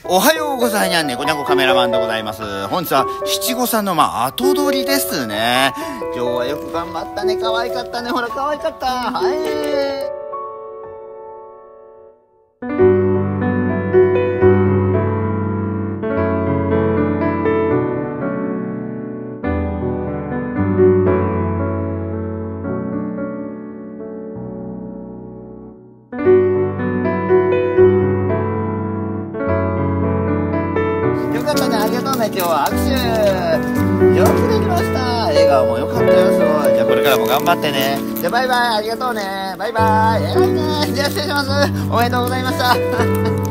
おはようございにゃんねこにゃこカメラマンでございます。本日は七五三の後撮りですね。今日はよく頑張ったね。可愛かったね。ほら可愛かった。はい。よかったね、ありがとうね、今日は握手よくできました。笑顔もよかったよ、すごい。じゃあこれからも頑張ってね。じゃあバイバイ、ありがとうね、バイバイ、偉いね。じゃあ失礼します。おめでとうございました。